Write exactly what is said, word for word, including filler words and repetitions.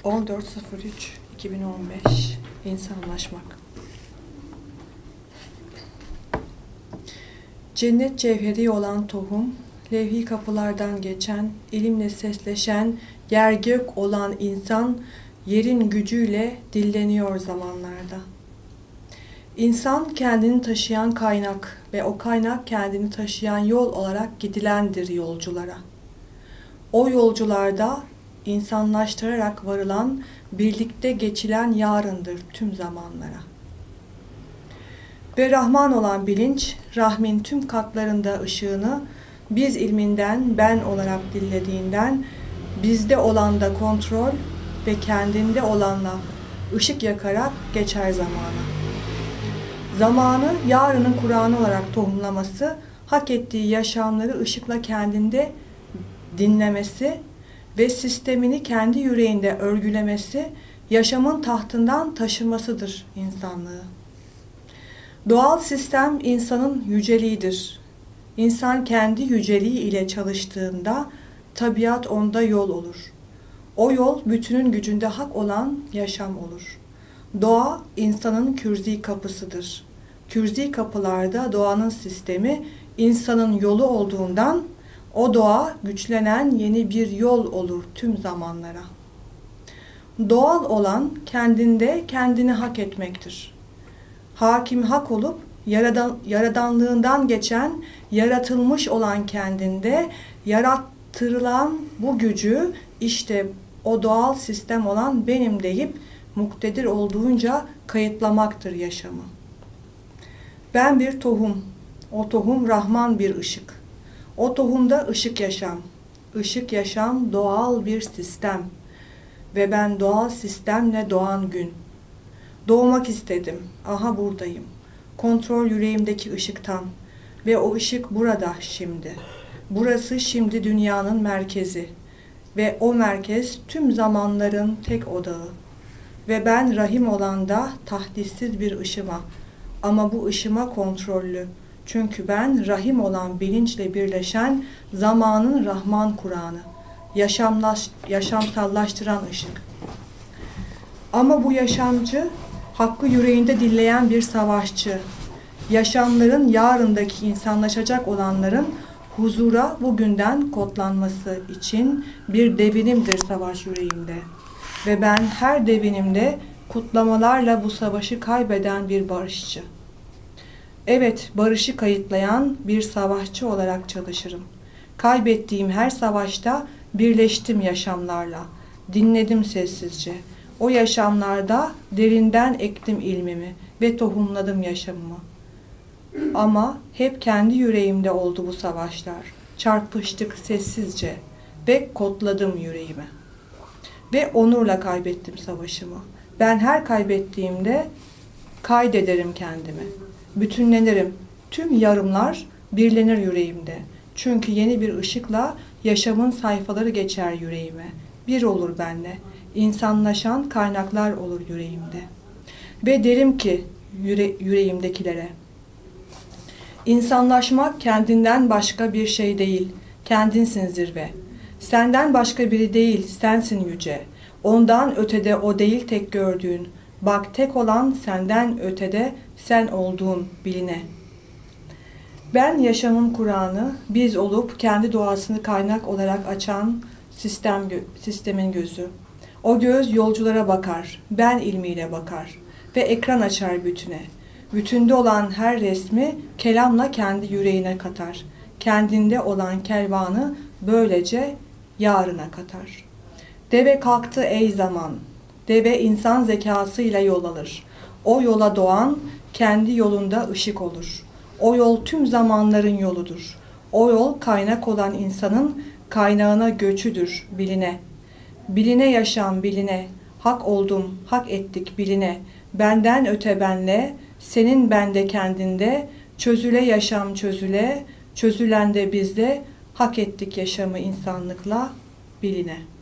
on dört sıfır üç iki bin on beş İnsanlaşmak. Cennet cevheri olan tohum, levhi kapılardan geçen, ilimle sesleşen, yer gök olan insan, yerin gücüyle dilleniyor zamanlarda. İnsan kendini taşıyan kaynak ve o kaynak kendini taşıyan yol olarak gidilendir yolculara. O yolcularda insanlaştırarak varılan, birlikte geçilen yarındır tüm zamanlara. Ve Rahman olan bilinç, Rahmin tüm katlarında ışığını, biz ilminden ben olarak dillediğinden, bizde olan da kontrol ve kendinde olanla ışık yakarak geçer zamanı. Zamanı yarının Kur'an'ı olarak tohumlaması, hak ettiği yaşamları ışıkla kendinde dinlemesi ve sistemini kendi yüreğinde örgülemesi, yaşamın tahtından taşımasıdır insanlığı. Doğal sistem insanın yüceliğidir. İnsan kendi yüceliği ile çalıştığında tabiat onda yol olur. O yol bütünün gücünde hak olan yaşam olur. Doğa insanın kürzi kapısıdır. Kürzi kapılarda doğanın sistemi insanın yolu olduğundan o doğa güçlenen yeni bir yol olur tüm zamanlara. Doğal olan kendinde kendini hak etmektir. Hakim hak olup yaradan, yaradanlığından geçen, yaratılmış olan kendinde yarattırılan bu gücü işte o doğal sistem olan benim deyip muktedir olduğunca kayıtlamaktır yaşamı. Ben bir tohum, o tohum Rahman bir ışık. O tohumda ışık yaşam, ışık yaşam doğal bir sistem ve ben doğal sistemle doğan gün. Doğmak istedim, aha buradayım. Kontrol yüreğimdeki ışıktan ve o ışık burada şimdi. Burası şimdi dünyanın merkezi ve o merkez tüm zamanların tek odağı. Ve ben rahim olan da tahdissiz bir ışıma ama bu ışıma kontrollü. Çünkü ben rahim olan bilinçle birleşen zamanın Rahman Kur'an'ı, yaşamlaş, yaşamsallaştıran ışık. Ama bu yaşamcı, hakkı yüreğinde dilleyen bir savaşçı, yaşamların yarındaki insanlaşacak olanların huzura bugünden kodlanması için bir devinimdir savaş yüreğimde. Ve ben her devinimde kutlamalarla bu savaşı kaybeden bir barışçı. Evet, barışı kayıtlayan bir savaşçı olarak çalışırım. Kaybettiğim her savaşta birleştim yaşamlarla, dinledim sessizce. O yaşamlarda derinden ektim ilmimi ve tohumladım yaşamımı. Ama hep kendi yüreğimde oldu bu savaşlar. Çarpıştık sessizce ve kodladım yüreğimi. Ve onurla kaybettim savaşımı. Ben her kaybettiğimde kaydederim kendimi. Bütünlenirim. Tüm yarımlar birlenir yüreğimde. Çünkü yeni bir ışıkla yaşamın sayfaları geçer yüreğime. Bir olur benle. İnsanlaşan kaynaklar olur yüreğimde. Ve derim ki yüre yüreğimdekilere, İnsanlaşmak kendinden başka bir şey değil. Kendinsin zirve. Senden başka biri değil, sensin yüce. Ondan ötede o değil tek gördüğün. Bak tek olan senden ötede sen olduğun biline. Ben yaşamın Kur'an'ı, biz olup kendi doğasını kaynak olarak açan sistem, sistemin gözü. O göz yolculara bakar, ben ilmiyle bakar ve ekran açar bütüne. Bütünde olan her resmi kelamla kendi yüreğine katar. Kendinde olan kervanı böylece yarına katar. Deve kalktı ey zaman. Deve insan zekasıyla yol alır. O yola doğan kendi yolunda ışık olur. O yol tüm zamanların yoludur. O yol kaynak olan insanın kaynağına göçüdür biline. Biline yaşam biline. Hak oldum, hak ettik biline. Benden öte benle, senin bende kendinde, çözüle yaşam çözüle, çözülen de bizde, hak ettik yaşamı insanlıkla biline.